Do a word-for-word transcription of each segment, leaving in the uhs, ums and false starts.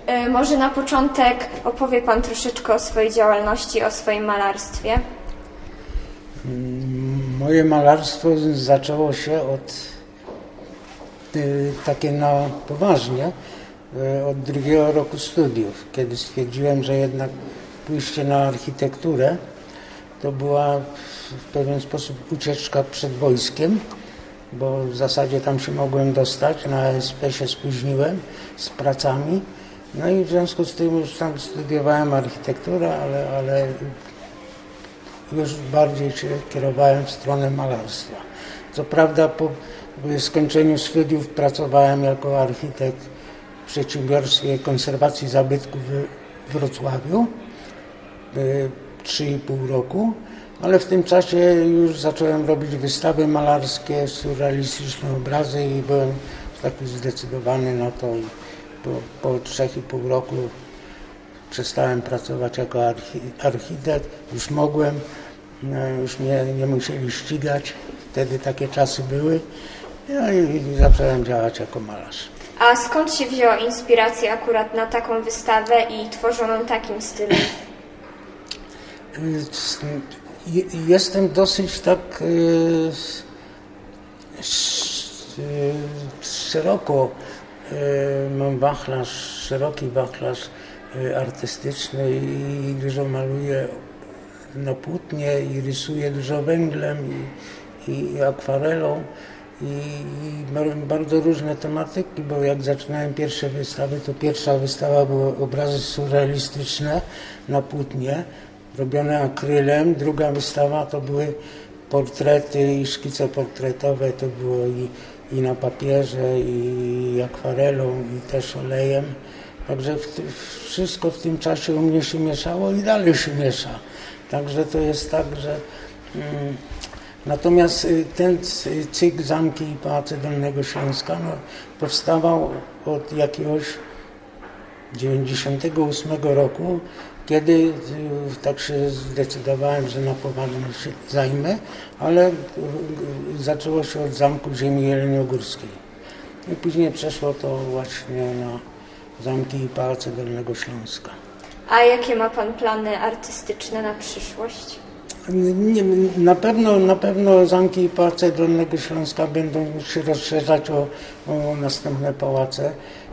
Y, może na początek opowie Pan troszeczkę o swojej działalności, o swoim malarstwie. Moje malarstwo zaczęło się od y, takie na poważnie y, od drugiego roku studiów, kiedy stwierdziłem, że jednak pójście na architekturę to była w pewien sposób ucieczka przed wojskiem, bo w zasadzie tam się mogłem dostać, na A S P się spóźniłem z pracami, no i w związku z tym już tam studiowałem architekturę, ale, ale już bardziej się kierowałem w stronę malarstwa. Co prawda po skończeniu studiów pracowałem jako architekt w przedsiębiorstwie konserwacji zabytków w Wrocławiu trzy i pół roku, ale w tym czasie już zacząłem robić wystawy malarskie, surrealistyczne obrazy i byłem taki zdecydowany na to i po, po trzech i pół roku przestałem pracować jako architekt, już mogłem, no, już mnie nie musieli ścigać, wtedy takie czasy były, no i zacząłem działać jako malarz. A skąd się wzięła inspiracja akurat na taką wystawę i tworzoną takim stylem? Jestem dosyć tak szeroko, mam wachlarz, szeroki wachlarz artystyczny i dużo maluję na płótnie i rysuję dużo węglem i, i akwarelą i, i bardzo różne tematyki, bo jak zaczynałem pierwsze wystawy, to pierwsza wystawa były obrazy surrealistyczne na płótnie robione akrylem, druga wystawa to były portrety i szkice portretowe, to było i, i na papierze, i akwarelą, i też olejem. Także w, wszystko w tym czasie u mnie się mieszało i dalej się miesza. Także to jest tak, że... Mm, natomiast ten cykl Zamki i Pałace Dolnego Śląska no, powstawał od jakiegoś dziewięćdziesiątego ósmego roku, kiedy tak się zdecydowałem, że na poważnie się zajmę, ale zaczęło się od Zamku Ziemi Jeleniogórskiej. I później przeszło to właśnie na Zamki i Pałace Dolnego Śląska. A jakie ma Pan plany artystyczne na przyszłość? Nie, na pewno, na pewno Zamki i Pałace Dolnego Śląska będą się rozszerzać o, o następne pałace.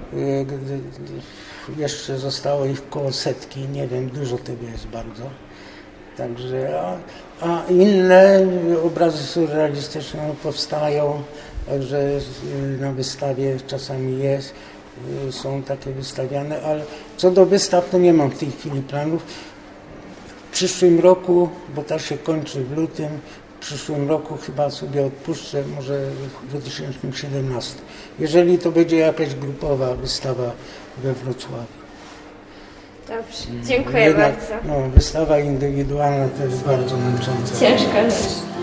Jeszcze zostało ich koło setki, nie wiem, dużo tego jest bardzo. Także, a, a inne obrazy surrealistyczne powstają, także na wystawie czasami jest, są takie wystawiane, ale co do wystaw to nie mam w tej chwili planów. W przyszłym roku, bo ta się kończy w lutym, w przyszłym roku chyba sobie odpuszczę, może w dwa tysiące siedemnastym. Jeżeli to będzie jakaś grupowa wystawa we Wrocławiu. Dobrze, dziękuję Jednak, bardzo. No, wystawa indywidualna to jest bardzo męcząca. Ciężka rzecz.